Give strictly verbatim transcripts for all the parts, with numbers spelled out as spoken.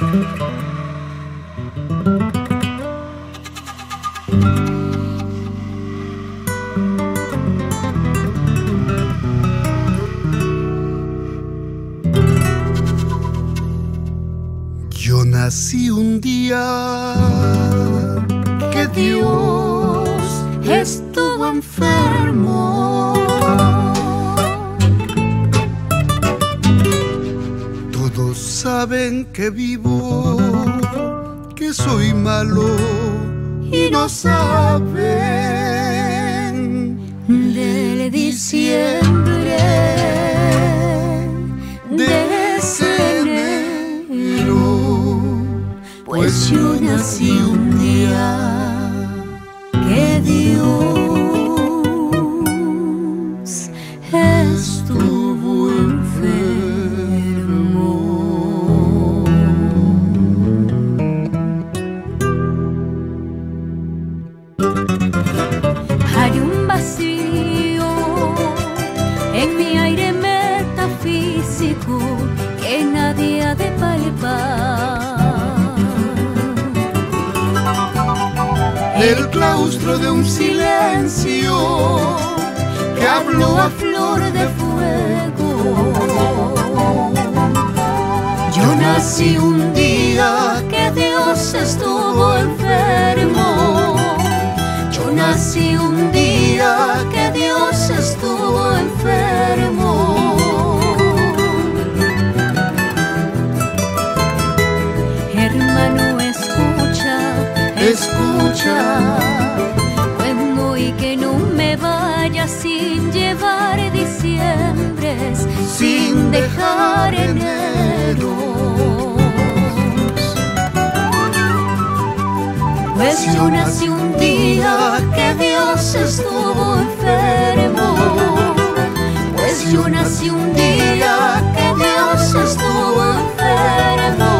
Yo nací un día que Dios estuvo enfermo. Todos saben que vivo, que soy malo y no saben del diciembre de ese enero, pues yo nací un día que Dios estuvo enfermo. Hay un vacío en mi aire metafísico que nadie ha de palpar. El claustro de un silencio que habló a flor de fuego. Yo nací un día que Dios estuvo enfermo. Yo nací un día que Dios estuvo enfermo. Hermano, escucha, escucha, bueno, y que no me vaya sin llevar diciembres, sin dejar enero. Pues yo nací un día que Dios estuvo enfermo. Pues yo nací un día que Dios estuvo enfermo.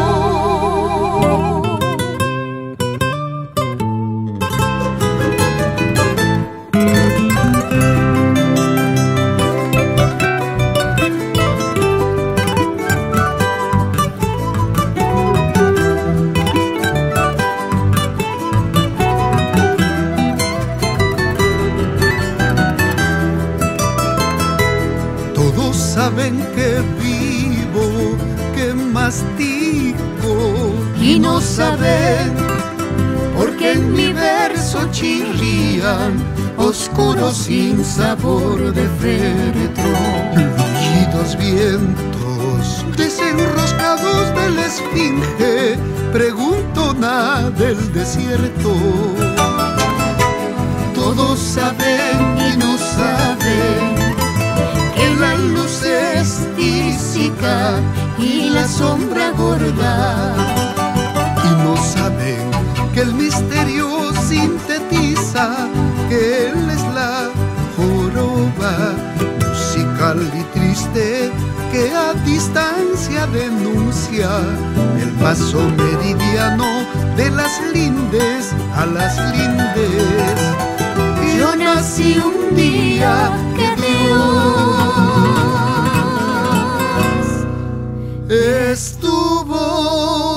Saben que vivo, que mastico, y no saben porque en mi verso chirrían oscuros sin sabor de féretro. Rugidos vientos desenroscados de la esfinge, pregunto nada del desierto. Todos saben y no saben que la luz es física y la sombra gorda, y no saben que el misterio sintetiza que él es la joroba musical y triste que a distancia denuncia el paso meridiano de las lindes a las lindes. Yo nací un día que Dios estuvo